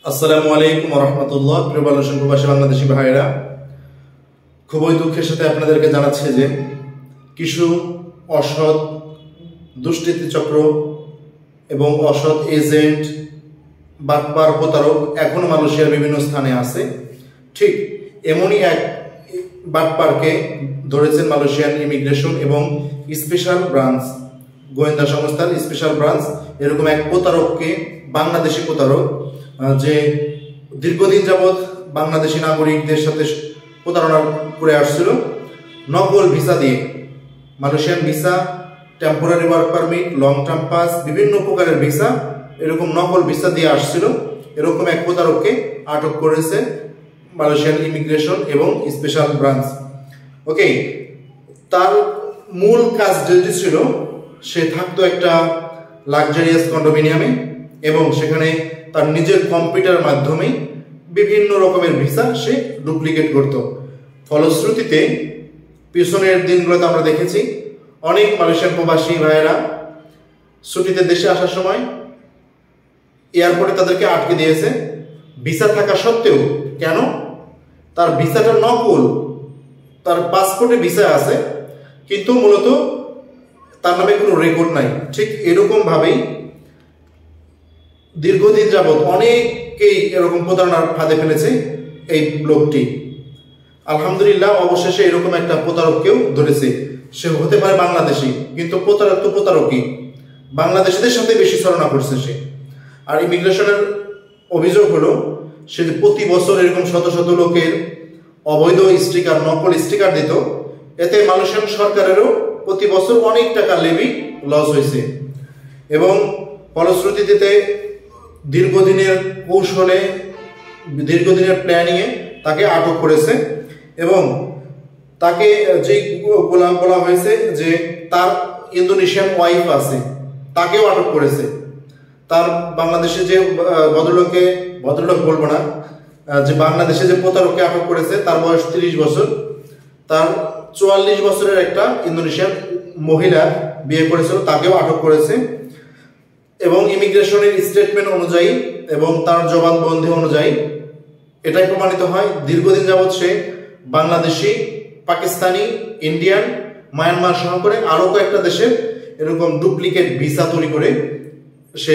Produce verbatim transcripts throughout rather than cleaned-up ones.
আসসালামু আলাইকুম ওয়া রাহমাতুল্লাহ। প্রিয় বাংলাদেশি প্রবাসী বাংলাদেশি ভাইরা, খুবই দুঃখের সাথে আপনাদেরকে জানাচ্ছি যে কিছু অসৎ দুষ্কৃতী চক্র এবং অসৎ এজেন্ট, বাটপার, প্রতারক এখনো মালয়েশিয়ার বিভিন্ন স্থানে আছে। ঠিক এমনই এক বাটপারকে ধরেছেন মালয়েশিয়ান ইমিগ্রেশন এবং স্পেশাল ব্রাঞ্চ, গোয়েন্দা সংস্থার স্পেশাল ব্রাঞ্চ। এরকম এক প্রতারককে, বাংলাদেশি প্রতারক, যে দীর্ঘদিন যাবৎ বাংলাদেশি নাগরিকদের সাথে প্রতারণা করে আসছিল নকল ভিসা দিয়ে। Malaysian visa, temporary work permit, long term pass, বিভিন্ন প্রকারের ভিসা, এরকম নকল ভিসা দিয়ে আসছিল। এরকম এক প্রতারককে আটক করেছে মালয়েশিয়ান ইমিগ্রেশন এবং স্পেশাল ব্রাঞ্চ। ওকে, তার মূল কাজ যেটি ছিল, সে থাকতো একটা লাক্সারিয়াস কন্ডোমিনিয়ামে এবং সেখানে তার নিজের কম্পিউটার মাধ্যমে বিভিন্ন রকমের ভিসা সে ডুপ্লিকেট করত। ফলশ্রুতিতে পিছনের দিনগুলোতে আমরা দেখেছি অনেক মালয়েশিয়ান প্রবাসী ভাইয়েরা ছুটিতে দেশে আসার সময় এয়ারপোর্টে তাদেরকে আটকে দিয়েছে ভিসা থাকা সত্ত্বেও। কেন? তার ভিসাটা নকল, তার পাসপোর্টে ভিসা আছে কিন্তু মূলত তার নামে কোনো রেকর্ড নাই। ঠিক এরকম ভাবেই দীর্ঘদিন যাবৎ অনেকেই এরকম প্রতারণার ফাঁদে ফেলেছে এই লোকটি। আলহামদুলিল্লাহ, অবশেষে এরকম একটা প্রতারককেও ধরেছে। সে হতে পারে বাংলাদেশি, কিন্তু প্রতারক তো প্রতারকই, বাংলাদেশিদের সাথে বেশি ছলনা করছে সে। আর ইমিগ্রেশনের অভিযোগ হলো সে প্রতি বছর এরকম শত শত লোকের অবৈধ স্টিকার, নকল স্টিকার দিত। এতে মালয়েশিয়ান সরকারেরও প্রতি বছর অনেক টাকা লেভি লস হয়েছে এবং ফলশ্রুতিতে দীর্ঘদিনের কৌশলে, দীর্ঘদিনের প্ল্যানিংয়ে তাকে আটক করেছে এবং তাকে যে গোলাম বলা হয়েছে যে তার ইন্দোনেশিয়ান ওয়াইফ আছে, তাকেও আটক করেছে। তার বাংলাদেশে যে ভদ্রলোককে, ভদ্রলোক বলবো না, যে বাংলাদেশে যে প্রতারককে আটক করেছে তার বয়স তিরিশ বছর, তার চুয়াল্লিশ বছরের একটা ইন্দোনেশিয়ান মহিলা বিয়ে করেছিল, তাকেও আটক করেছে। এবং ইমিগ্রেশনের স্টেটমেন্ট অনুযায়ী এবং তার জবানবন্দি অনুযায়ী এটাই প্রমাণিত হয় দীর্ঘদিন যাবৎ সে বাংলাদেশি, পাকিস্তানি, ইন্ডিয়ান, মায়ানমার সহ করে আরো কয়েকটা দেশের এরকম ডুপ্লিকেট ভিসা তৈরি করে সে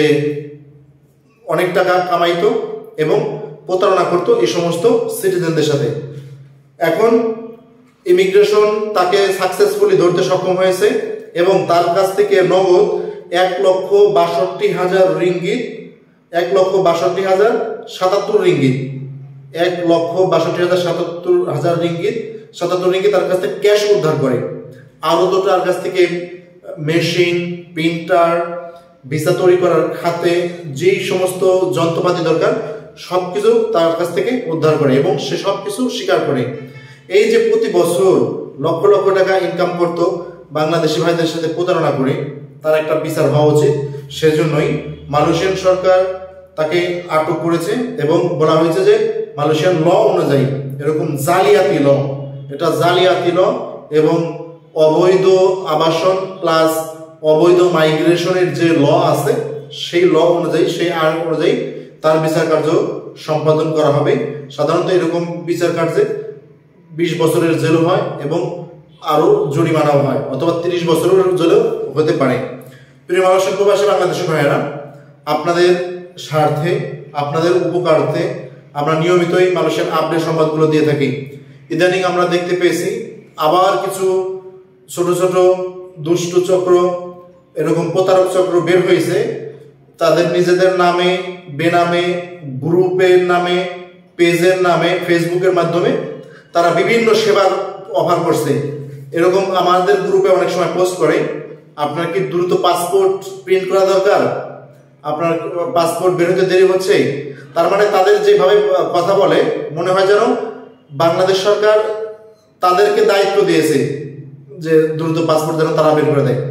অনেক টাকা কামাইতো এবং প্রতারণা করতো এই সমস্ত সিটিজেনদের সাথে। এখন ইমিগ্রেশন তাকে সাকসেসফুলি ধরতে সক্ষম হয়েছে এবং তার কাছ থেকে নগদ এক লক্ষ বাষট্টি হাজার রিঙ্গিত, এক লক্ষ বাষট্টি হাজার সাতাত্তর রিঙ্গিত, এক লক্ষ বাষট্টি হাজার সাতাত্তর হাজার রিঙ্গিত সাতাত্তর রিঙ্গিত তার কাছ থেকে ক্যাশ উদ্ধার করে। আরো তো তার কাছ থেকে মেশিন, প্রিন্টার, ভিসা তৈরি করার খাতে যেই সমস্ত যন্ত্রপাতি দরকার সবকিছু তার কাছ থেকে উদ্ধার করে এবং সে সবকিছু স্বীকার করে। এই যে প্রতি বছর লক্ষ লক্ষ টাকা ইনকাম করতো বাংলাদেশি ভাইদের সাথে প্রতারণা করে, তার একটা বিচার হওয়া উচিত। সেজন্যই মালয়েশিয়ান সরকার তাকে আটক করেছে এবং বলা হয়েছে যে মালয়েশিয়ান ল অনুযায়ী এরকম জালিয়াতি ল, এটা জালিয়াতি ল এবং অবৈধ আবাসন প্লাস অবৈধ মাইগ্রেশনের যে ল আছে সেই ল অনুযায়ী, সেই আইন অনুযায়ী তার বিচার কার্য সম্পাদন করা হবে। সাধারণত এরকম বিচার কার্যে বিশ বছরের জেল হয় এবং আরো জরিমানাও হয়, অথবা তিরিশ বছরের জেলও হতে পারে। প্রিয় মালয়েশিয়ান প্রবাসী বাংলাদেশি ভাইয়েরা, আপনাদের স্বার্থে, আপনাদের উপকারার্থে আমরা নিয়মিতই মালয়েশিয়ান আপডেট সংবাদগুলো দিয়ে থাকি। ইদানিং আমরা দেখতে পেয়েছি আবার কিছু ছোট ছোট দুষ্ট চক্র, এরকম প্রতারক চক্র বের হয়েছে। তাদের নিজেদের নামে, বেনামে, গ্রুপের নামে, পেজের নামে, ফেসবুকের মাধ্যমে তারা বিভিন্ন সেবার অফার করছে। এরকম আমাদের গ্রুপে অনেক সময় পোস্ট করে, আপনার কি দ্রুত পাসপোর্ট প্রিন্ট করা দরকার, আপনার পাসপোর্ট বেরোতে দেরি হচ্ছে। তার মানে তাদের যেভাবে কথা বলে মনে হয় যেন বাংলাদেশ সরকার তাদেরকে দায়িত্ব দিয়েছে যে দ্রুত পাসপোর্ট যেন তারা বের করে দেয়।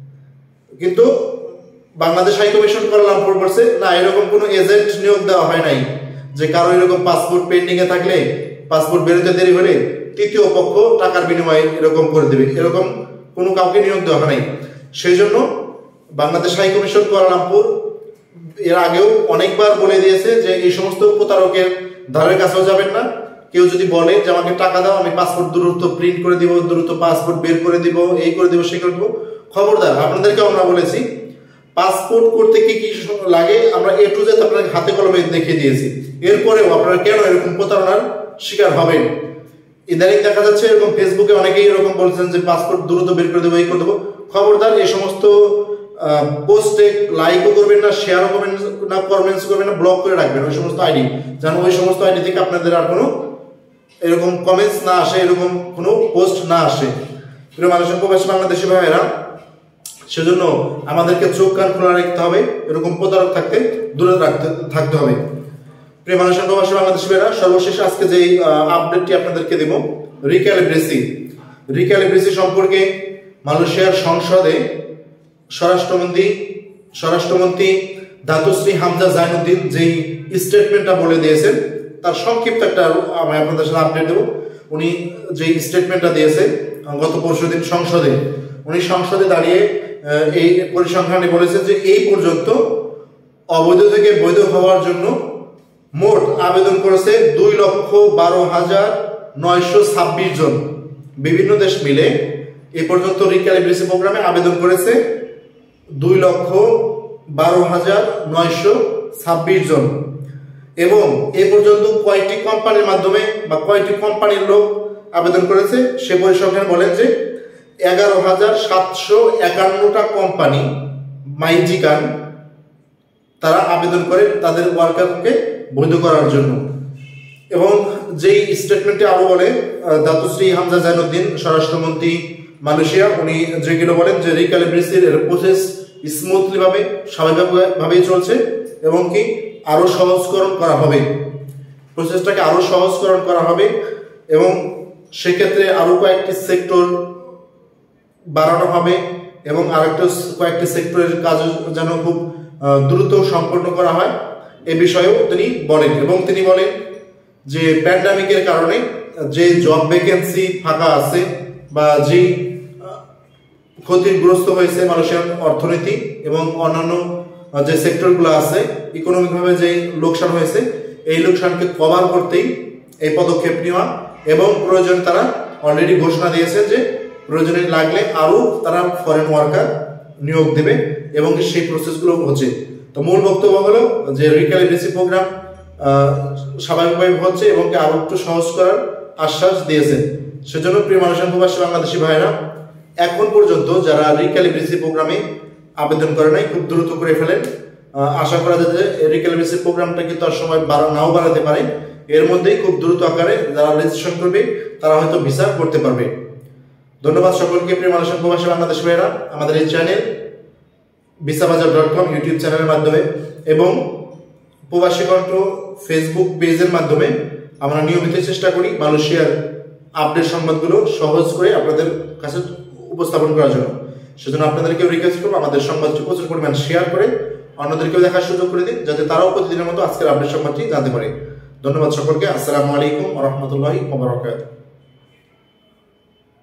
কিন্তু বাংলাদেশ হাই কমিশন কুয়ালালামপুর বলছে না, এরকম কোনো এজেন্ট নিয়োগ দেওয়া হয় নাই যে কারো এরকম পাসপোর্ট পেন্ডিং এ থাকলে, পাসপোর্ট বেরোতে দেরি হলে তৃতীয় পক্ষ টাকার বিনিময়ে এরকম করে দেবে, এরকম কোনো কাউকে নিয়োগ দেওয়া হয় নাই। সেই জন্য বাংলাদেশ হাই কমিশন কুয়ালালামপুর এর আগেও অনেকবার বলে দিয়েছে যে এই সমস্ত প্রতারকের ধারের কাছেও যাবেন না। কেউ যদি বলে যে আমাকে টাকা দাও, আমি পাসপোর্ট দ্রুত প্রিন্ট করে দিব, দ্রুত পাসপোর্ট বের করে দিব, এই করে দিব, সেই করে দিব, খবরদার। আপনাদেরকে আমরা বলেছি পাসপোর্ট করতে কি কি লাগে আমরা এ টু জেড আপনাদের হাতে কলমে দেখিয়ে দিয়েছি। এরপরেও আপনারা কেন এরকম প্রতারণার শিকার হবেন? ইদানিং দেখা যাচ্ছে এরকম ফেসবুকে অনেকেই এরকম বলছেন যে পাসপোর্ট দ্রুত বের করে দেবো, এই করে দেবো। খবরদার, এই সমস্ত পোস্টে লাইকও করবেন না, শেয়ারও করবেন না, কমেন্টস করবেন না, ব্লক করে রাখবেন ওই সমস্ত আইডি, যেন ওই সমস্ত আইডি থেকে আপনাদের আর কোনো এরকম কমেন্টস না আসে, এরকম কোনো পোস্ট না আসে। প্রিয় মানুষের প্রবাসী বাংলাদেশি ভাইয়েরা, সেজন্য আমাদেরকে চোখ কান খোলা রাখতে হবে, এরকম প্রতারক থাকতে দূরে রাখতে থাকতে হবে। প্রিয় মানুষের প্রবাসী বাংলাদেশি ভাইয়েরা, সর্বশেষ আজকে যে আপডেটটি আপনাদেরকে দেব, রিক্যালিব্রেসি রিক্যালিব্রেসি সম্পর্কে মালয়েশিয়ার সংসদে স্বরাষ্ট্রমন্ত্রী স্বরাষ্ট্রমন্ত্রী দাতুশ্রী হামজা জাইনুদ্দিন যেই স্টেটমেন্টটা বলে দিয়েছেন তার সংক্ষিপ্ত একটা আমি আপনাদের সাথে আপডেট দেবো। উনি যেই স্টেটমেন্টটা দিয়েছে গত পরশুদিন সংসদে, উনি সংসদে দাঁড়িয়ে এই পরিসংখ্যানটি বলেছেন যে এই পর্যন্ত অবৈধ থেকে বৈধ হওয়ার জন্য মোট আবেদন করেছে দুই লক্ষ বারো হাজার নয়শো ছাব্বিশ জন। বিভিন্ন দেশ মিলে এ পর্যন্ত রিক্যালিব্রেসি প্রোগ্রামে আবেদন করেছে দুই লক্ষ বারো হাজার নয়শো ছাব্বিশ জন। এবং এ পর্যন্ত কয়টি কোম্পানির মাধ্যমে বা কয়টি কোম্পানির লোক আবেদন করেছে সে পরিসংখ্যান বলেন যে এগারো হাজার সাতশো একান্নটা কোম্পানি মাইজিকান তারা আবেদন করে তাদের ওয়ার্কারকে বৈধ করার জন্য। এবং যেই স্টেটমেন্টে আরো বলে দাতুশ্রী হামজা জাইনুদ্দিন স্বরাষ্ট্রমন্ত্রী মালয়েশিয়া, উনি যেগুলো বলেন যে রিক্যালিব্রেসির প্রসেস স্মুথলি ভাবে স্বাভাবিকভাবেই চলছে এবং কি আরো সহজকরণ করা হবে, প্রসেসটাকে আরো সহজকরণ করা হবে এবং সেক্ষেত্রে আরো কয়েকটি সেক্টর বাড়ানো হবে এবং আরেকটা কয়েকটি সেক্টরের কাজ যেন খুব দ্রুত সম্পন্ন করা হয় এ বিষয়েও তিনি বলেন। এবং তিনি বলেন যে প্যান্ডামিকের কারণে যে জব ভ্যাকেন্সি ফাঁকা আছে বা যে ক্ষতিগ্রস্ত হয়েছে মালয়েশিয়ার অর্থনীতি এবং অন্যান্য যে সেক্টরগুলো আছে ইকোনমিকভাবে যে লোকসান হয়েছে এই লোকসানকে কভার করতেই এই পদক্ষেপ নেওয়া। এবং প্রয়োজন তারা অলরেডি ঘোষণা দিয়েছে যে প্রয়োজনে লাগলে আরো তারা ফরেন ওয়ার্কার নিয়োগ দেবে এবং সেই প্রসেসগুলো হচ্ছে। তো মূল বক্তব্য হলো যে রিক্যালিব্রেসি প্রোগ্রাম স্বাভাবিকভাবে হচ্ছে এবং আরো একটু সহজ করার আশ্বাস দিয়েছেন। সেজন্য প্রিয় মানুষের প্রবাসী বাংলাদেশি ভাইয়েরা, এখন পর্যন্ত যারা রিক্যালিব্রেসি প্রোগ্রামে আবেদন করে নাই খুব দ্রুত করে ফেলেন। আশা করা যায় যে রিক্যালিব্রেসি প্রোগ্রামটা কিন্তু আর সময় বাড়া নাও বাড়াতে পারে, এর মধ্যেই খুব দ্রুত আকারে যারা রেজিস্ট্রেশন করবে তারা হয়তো ভিসা করতে পারবে। ধন্যবাদ সকলকে প্রিয় মানুষের প্রবাসী বাংলাদেশি ভাইয়েরা। আমাদের এই channel visa Bazar dot com YouTube চ্যানেলের মাধ্যমে এবং প্রবাসী কণ্ঠ ফেসবুক পেজের মাধ্যমে আমরা নিয়মিত চেষ্টা করি মালয়েশিয়ার আপডেট সংবাদগুলো সহজ করে আপনাদের কাছে উপস্থাপন করার জন্য। সেজন্য আপনাদেরকে রিকোয়েস্ট করবো আমাদের সংবাদটি প্রচুর পরিমাণ শেয়ার করে অন্যদেরকেও দেখার সুযোগ করে দিন, যাতে তারাও প্রতিদিনের মতো আজকের আপডেট সংবাদটি জানতে পারে। ধন্যবাদ সকলকে। আসসালামু আলাইকুম ওয়া রাহমাতুল্লাহি ওয়া বারাকাতুহু।